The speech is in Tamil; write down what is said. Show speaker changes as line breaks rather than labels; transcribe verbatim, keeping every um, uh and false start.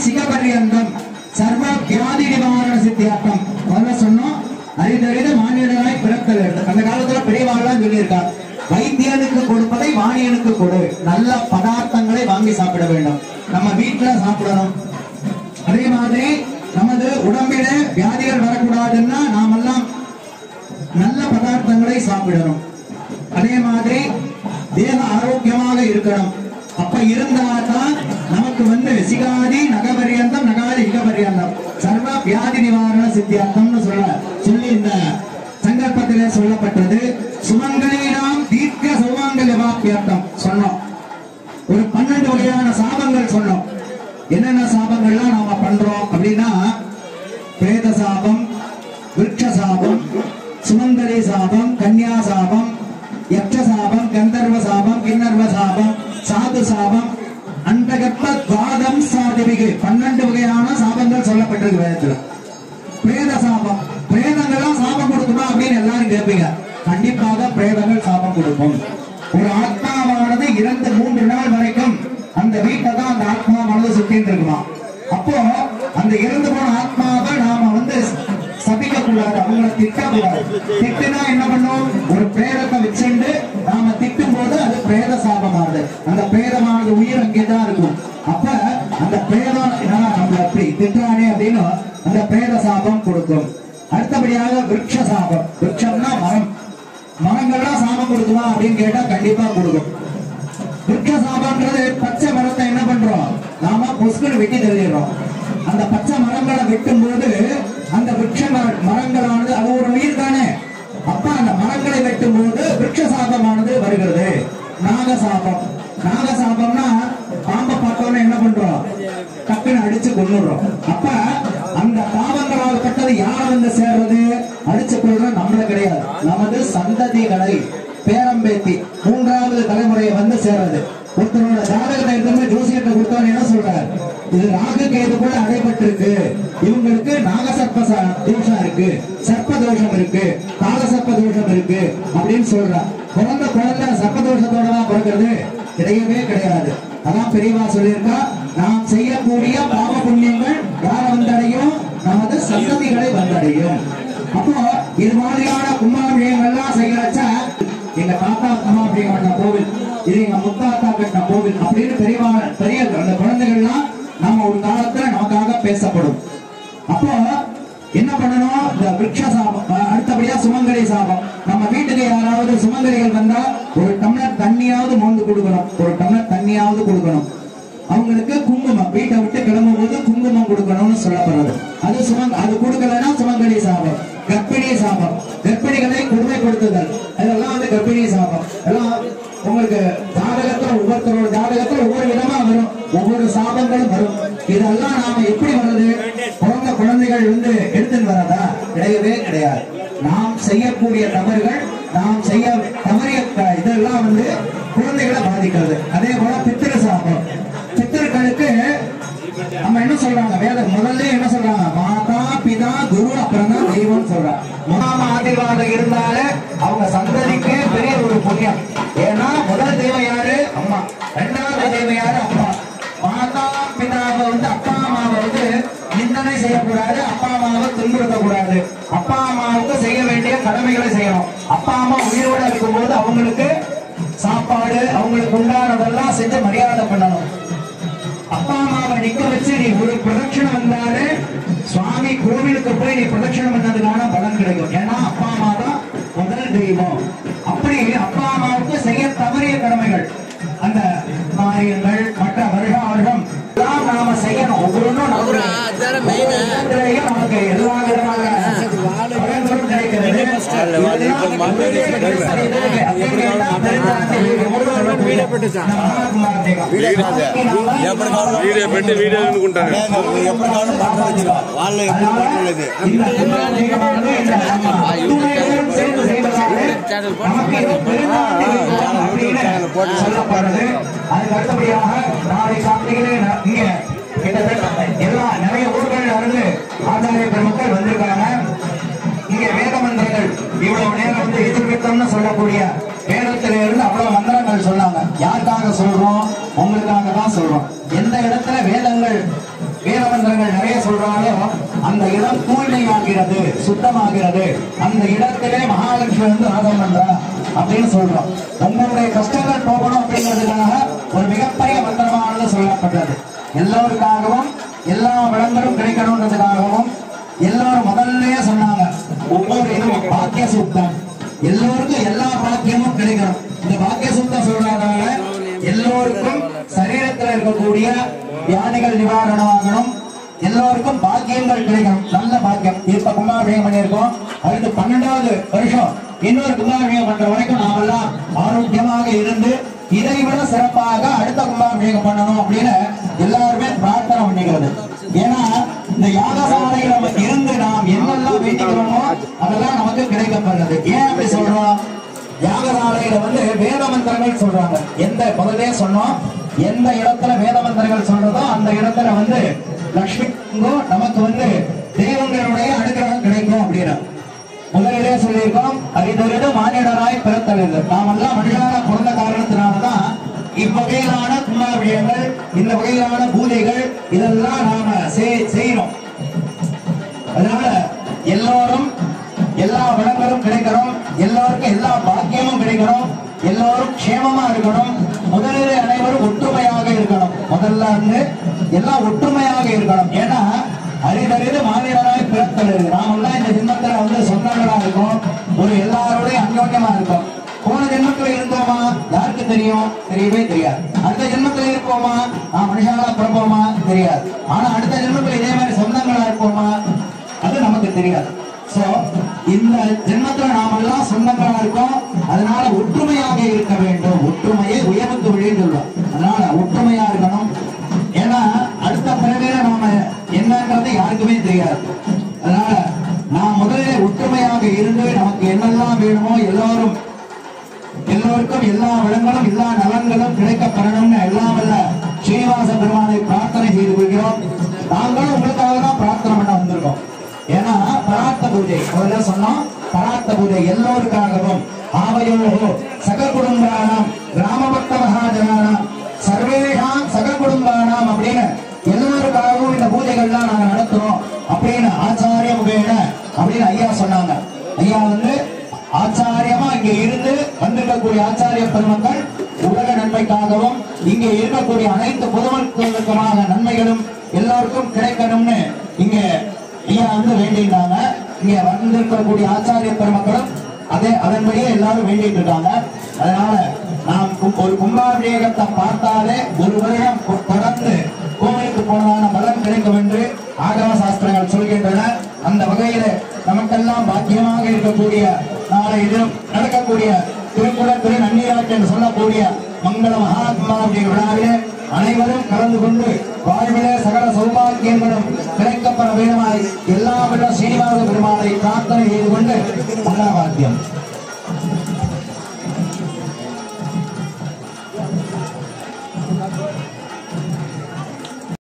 சிகபரியந்தம் சர்வ வியாதி நிவாரண சித்தியார்த்தம். முதல்ல சொன்னோம், அறிந்தறிந்த மானிடராய் பிறத்தல். அந்த காலத்துல பெரியவாள்லாம் சொல்லியிருக்காங்க, வைத்தியனுக்கு கொடுப்பதை வாணியனுக்கு கொடு. நல்ல பதார்த்தங்களை வாங்கி சாப்பிட வேண்டும், நம்ம வீட்டுல சாப்பிடணும். அதே மாதிரி நமது உடம்பில வியாதிகள் வரக்கூடாதுன்னா நாமெல்லாம் நல்ல பதார்த்தங்களை சாப்பிடணும். அதே மாதிரி தேக ஆரோக்கியமாக இருக்கணும். அப்ப இருந்தால்தான் நமக்கு வந்து சிகாதி நகபரியந்தம் நகாதி இகபரியந்தம் சர்வ வியாதி நிவாரண சித்தியார்த்தம்னு சொல்ல சொல்லி இந்த சங்கல்பத்திலே சொல்லப்பட்டது. சுமங்கலினாம் தீர்க்க சௌமாங்கல்ய வாக்கியார்த்தம் சொன்னோம். ஒரு பன்னெண்டு வகையான சாபங்கள் சொன்னோம். என்னென்ன சாபங்கள்லாம் நாம பண்றோம் அப்படின்னா, பிரேத சாபம், விருட்ச சாபம், சுமங்கலி சாபம், கன்யா சாபம், யக்ஷ சாபம், கந்தர்வ சாபம், கிண்ணர்வ சாபம், சாது சாபம், அண்டகற்ப துவாதம் சாதிபிகை பன்னெண்டு வகையான சாபங்கள் சொல்லப்பட்டிருக்கு வேதத்துல. பிரேத சாபம், பிரேதங்கள்லாம் சாபம் கொடுக்குமா அப்படின்னு எல்லாரும் கேட்பீங்க. கண்டிப்பாக பிரேதங்கள் சாபம் கொடுக்கும். ஒரு ஆத்மாவானது இரண்டு மூன்று நாள் வரைக்கும் அந்த வீட்டை தான் அந்த ஆத்மாவானது சுத்தின்னு இருக்குமா. அப்போ அந்த இறந்து போன ஆத்மாவை நாம வந்து சபிக்க கூடாது, அவங்களை திட்ட கூடாது. திட்டுனா என்ன பண்ணும், ஒரு பிரேதத்தை வச்சுட்டு நாம திட்டும் போது அது பிரேத சாபமானது. அந்த பிரேதமானது உயிர் அங்கேதான் இருக்கும். அப்ப அந்த பிரேதம் நம்மள அப்படி திட்டானே அப்படின்னு அந்த பிரேத சாபம் கொடுக்கும். அடுத்தபடியாக விருட்ச சாபம். விருட்சம்னா மரம், மரங்கள்லாம் சாபம் கொடுக்குமா அப்படின்னு கேட்டா கண்டிப்பா கொடுக்கும். விருட்ச சாபம்ன்றது பச்சை மரத்தை என்ன பண்றோம், நாம பொஸ்குன்னு வெட்டி தள்ளிடுறோம். அந்த பச்சை மரங்களை வெட்டும் போது அந்த விருட்ச மரங்களானது அது ஒரு உயிர் தானே. அப்ப அந்த மரங்களை வெட்டும் போது விருட்ச சாபமானது வருகிறது. நாகசாபம். நாகசாபம்னா பாம்பை பார்த்தோன்னு என்ன பண்றோம், டக்குன்னு அடிச்சு கொண்டுடுறோம். அப்ப அந்த பாவங்களால் பட்டது யார வந்து சேர்றது, அடிச்சு கொள்றது நம்மள கிடையாது, நமது சந்ததிகளை பேரம்பேத்தி மூன்றாவது தலைமுறையை வந்து சேர்றது. ஒருத்தரோட ஜாதகத்தை எடுத்து ஜோசியத்தை கொடுத்தவன் என்ன சொல்றாரு, இது ராகு கேது கூட அடைபட்டிருக்கு, இவங்களுக்கு நாகசர்ப்ப தோஷம் இருக்கு, சர்ப்ப தோஷம் இருக்கு, காலசர்ப்ப தோஷம் இருக்கு அப்படின்னு சொல்றான். குழந்தை குழந்தை சர்ப்ப தோஷத்தோட தான் பிறக்கிறது கிடையவே கிடையாது. அதான் பெரியவா சொல்லியிருக்கா, நாம் செய்யக்கூடிய பாவ புண்ணியங்கள் யார வந்தடையும், நமது சந்ததிகளை வந்தடையும். அப்போ இது மாதிரியான கும்பாபிஷேகங்கள்லாம் செய்யறச்சா, எங்க தாத்தா கும்பாபிஷேகம் பண்ண கோவில், இது எங்க முத்தாத்தா கட்டின கோவில் அப்படின்னு பெரியவா பெரிய அந்த குழந்தைகள்லாம் நம்ம ஒரு காலத்துல நமக்காக பேசப்படும். அப்போ என்ன பண்ணணும், இந்த விருட்ச சாபம். அடுத்தபடியா சுமங்கலி சாபம். நம்ம வீட்டுக்கு யாராவது சுமங்கலிகள் வந்தா ஒரு டம்ளர் தண்ணியாவது மோந்து கொடுக்கணும், ஒரு டம்ளர் தண்ணியாவது கொடுக்கணும். அவங்களுக்கு குங்குமம், வீட்டை விட்டு கிளம்பும் போது குங்குமம் கொடுக்கணும்னு சொல்லப்படுறது. அது சுமங்க அது கொடுக்கலன்னா சுமங்கலி சாபம். கர்ப்பிணி சாபம், கர்ப்பிணிகளை கொடுமை கொடுத்துதல், இதெல்லாம் வந்து கர்ப்பிணி சாபம். எல்லாம் உங்களுக்கு ஜாதகத்துல ஒவ்வொருத்தரோட ஜாதகத்துல ஒவ்வொரு விதமா வரும், ஒவ்வொரு சாபங்களும் வரும். இதெல்லாம் நாம எப்படி வருது, பிறந்த குழந்தைகள் வந்து எடுத்துன்னு வரதா, கிடையவே கிடையாது. நாம் செய்யக்கூடிய தவறுகள், நாம் செய்ய தவறிய இதெல்லாம் வந்து குழந்தைகளை பாதிக்கிறது. அதே போல பித்திரு சாபம். பித்திருக்களுக்கு நம்ம என்ன சொல்றாங்க, வேத முதல்ல என்ன சொல்றாங்க, மாதா பிதா குரு அப்புறம் தான் தெய்வம் சொல்றாங்க. முதலாம் ஆசீர்வாதம் இருந்தாலே அவங்க சந்ததிக்கு பெரிய ஒரு புண்ணியம். ஏன்னா முதல் தெய்வம் யாரு, அம்மா. இரண்டாவது தெய்வம் யாரு, அப்பா. மாதா பிதாவை வந்து அப்பா அம்மாவை வந்து நிந்தனை செய்யக்கூடாது, அப்பா அம்மாவை துன்புறுத்தக்கூடாது. அப்பா அம்மாவுக்கு செய்ய வேண்டிய கடமைகளை செய்யணும். அப்பா அம்மா உயிரோட இருக்கும்போது அவங்களுக்கு சாப்பாடு, அவங்களுக்கு உண்டானதெல்லாம் செஞ்சு மரியாதை பண்ணணும். அப்பா அம்மாவை நிக்க வச்சு நீ ஒரு பிரதட்சணம் வந்தாலே சுவாமி கோவிலுக்கு போய் நீ பிரதட்சணம் பண்ணதுக்கான பலன் கிடைக்கும். ஏன்னா அப்பா அம்மா தான் முதல் தெய்வம். அப்படி அப்பா அம்மாவுக்கு செய்ய தவறிய கடமைகள், அந்த மாரியங்கள், மற்ற வருஷம் எல்லாம் நாம செய்யணும். ஒவ்வொன்றும் நமக்கு எல்லா விதமான பலன்களும் கிடைக்கிறது. அதுக்கு அடுத்தபடியாக நாளை காலையிலே இங்க கிட்டத்தட்ட எல்லா நிறைய ஊர்கள் இருந்து ஆச்சாரிய பெருமக்கள் வந்திருக்காங்க. இங்க வேத மந்திரங்கள் இவ்வளவு நேரம் வந்து எதிர்வித்தம்னு சொல்லக்கூடிய வேதத்தில இருந்து அவ்வளவு மந்திரங்கள் சொன்னாங்க. யாருக்காக சொல்றோம், உங்களுக்காக தான் சொல்றோம். எந்த இடத்துல வேதங்கள் வேத மந்திரங்கள் நிறைய சொல்றாலும் அந்த இடம் தூய்மையாகிறது, சுத்தமாகிறது. அந்த இடத்திலே மகாலட்சுமி வந்து வாசம் பண்றா அப்படின்னு சொல்றோம். உங்களுடைய கஷ்டங்கள் போகணும் அப்படிங்கிறதுக்காக ஒரு மிகப்பெரிய மந்திரமானது சொல்லப்பட்டது. எல்லோருக்காகவும் எல்லா வளங்களும் கிடைக்கணும்ன்றதுக்காகவும் எல்லாரும் முதல்லயே சொன்னாங்க, ஒவ்வொரு இதுவும் பாக்கிய சூக்தம், எல்லோருக்கும் எல்லா பாக்கியமும் கிடைக்கணும். இந்த பாக்கிய சூக்தம் சொல்றதால எல்லோருக்கும் சரீரத்தில் இருக்கக்கூடிய வியாதிகள் நிவாரணமாகணும், எல்லோருக்கும் பாக்கியங்கள் கிடைக்கணும், நல்ல பாக்கியம். இப்ப கும்பாபிஷேகம் பண்ணியிருக்கோம், அடுத்து பன்னெண்டாவது வருஷம் இன்னொரு கும்பாபிஷேகம் பண்ற வரைக்கும் நாமெல்லாம் ஆரோக்கியமாக இருந்து இதை விட சிறப்பாக அடுத்த கும்பாபிஷேகம் பண்ணணும் அப்படின்னு எல்லாருமே பிரார்த்தனை பண்ணிக்கிறது. ஏன்னா இந்த யாகசாலையில இருந்து நாம் என்னெல்லாம் வேண்டிக்கிறோமோ அதெல்லாம் நமக்கு கிடைக்கப்படுறது. ஏன் அப்படி சொல்றோம்? யாகசாலையில வந்து வேத மந்திரங்கள் சொல்றாங்க. எந்த முதலே சொன்னோம், எந்த இடத்துல வேத மந்திரங்கள் சொல்றதோ அந்த இடத்துல வந்து லட்சுமிக்கும் நமக்கு வந்து தெய்வங்களுடைய அனுகிரகம் கிடைக்கும் அப்படின்னு முதலிலே சொல்லியிருக்கோம். அரிதறிது மானிடராய் பிறத்தறிது. நாம் எல்லாம் மனிதனாக பிறந்த காரணத்தினால்தான் இவ்வகையிலான கும்பாபிஷேகங்கள், இந்த வகையிலான பூஜைகள் இதெல்லாம் நாம செய்யறோம். அதனால எல்லோரும் எல்லா வளங்களும் கிடைக்கணும், எல்லோருக்கும் எல்லா பாக்கியமும் கிடைக்கணும், எல்லோரும் க்ஷேமமா இருக்கணும். முதலிலே அனைவரும் ஒற்றுமையாக இருக்கணும். முதல்ல வந்து எல்லாம் ஒற்றுமையாக இருக்கணும். ஏன்னா அரிதறிது மாநிலராய் பிறத்தறிது. நாமெல்லாம் இந்த ஜென்மத்துல வந்து சொந்தங்களா இருக்கும், ஒரு எல்லாரோடையும் அந்யோன்யமா இருக்கும். போன ஜென்மத்துல இருந்தோமா யாருக்கு தெரியும்? தெரியவே தெரியாது. அடுத்த ஜென்மத்துல இருப்போமா? நான் மனுஷாலா பிறப்போமா? தெரியாது. ஆனா அடுத்த ஜென்மத்துல இதே மாதிரி சொந்தங்களா இருப்போமா? அது நமக்கு தெரியாது. சோ இந்த ஜென்மத்துல நாமெல்லாம் சொந்தங்களா இருக்கோம். அதனால ஒற்றுமையாக இருக்க வேண்டும். ஒற்றுமையை உயர்வுக்கு வழின்னு சொல்லுவோம். அதனால ஒற்றுமையா இருக்கணும். ஏன்னா அடுத்த பிறவில நாம என்னன்றது யாருக்குமே தெரியாது. அதனால நாம் முதலில் ஒற்றுமையாக இருந்து நமக்கு என்னெல்லாம் வேணுமோ எல்லோரும் எல்லோருக்கும் எல்லா வளங்களும் எல்லா நலன்களும் கிடைக்கப்படணும்னு எல்லாம் வல்ல ஸ்ரீனிவாச பெருமானை பிரார்த்தனை செய்து கொள்கிறோம். நாங்களும் உங்களுக்காக தான் பிரார்த்தனை பண்ண வந்திருக்கோம். ஏன்னா பரார்த்த பூஜை முதல்ல சொன்னோம். பரார்த்த பூஜை எல்லோருக்காகவும் ஆவையோகோ சக குடும்பானாம் கிராமபக்த மகாஜனானாம் சர்வேஷாம் சக குடும்பானாம் அப்படின்னு எல்லோருக்காகவும் இந்த பூஜைகள்லாம் நாங்க நடத்துறோம் அப்படின்னு ஆச்சாரிய முகேன அப்படின்னு ஐயா சொன்னாங்க. ஐயா வந்து ஆச்சாரியமா இங்க இருந்து வந்திருக்கக்கூடிய ஆச்சாரிய பெருமக்கள் உலக நன்மைக்காகவும் இங்கே இருக்கக்கூடிய அனைத்து பொதுமக்களுக்குமான நன்மைகளும் எல்லோருக்கும் கிடைக்கணும்னு இங்க ஐயா வந்து வேண்டிட்டாங்க. இங்க வந்திருக்கக்கூடிய ஆச்சாரிய பெருமக்களும் அதே அதன்படியே எல்லாரும் வேண்டிட்டு இருக்காங்க. அதனால நாம் ஒரு கும்பாபிஷேகத்தை பார்த்தாலே ஒரு வருடம் தொடர்ந்து கோவிலுக்கு போனதான பலன் கிடைக்கும் என்று ஆகம சாஸ்திரங்கள் சொல்கின்றன. அந்த வகையில நமக்கெல்லாம் பாக்கியமாக இருக்கக்கூடிய நாளை தினம் நடக்கக்கூடிய திருக்குட திரு நன்னீராட்டு என்று சொல்லக்கூடிய மங்கள மகா கும்பாபிஷேக விழாவிலே அனைவரும் கலந்து கொண்டு வாழ்விலே சகல சௌபாக்கியங்களும் கிடைக்கப்பட வேண்டுமாய் எல்லா விட ஸ்ரீனிவாச பெருமாளை பிரார்த்தனை செய்து கொண்டு மங்கள வாத்தியம்.